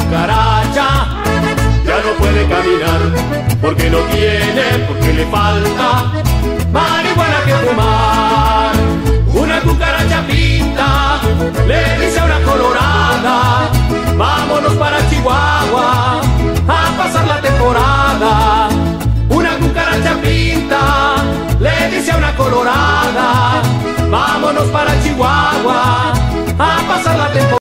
cucaracha ya no puede caminar, porque no tiene, porque le falta marihuana que fumar. Una cucaracha pinta le dice a una colorada: vámonos para Chihuahua a pasar la temporada. Una cucaracha pinta le dice a una colorada: vámonos para Chihuahua a pasar la temporada.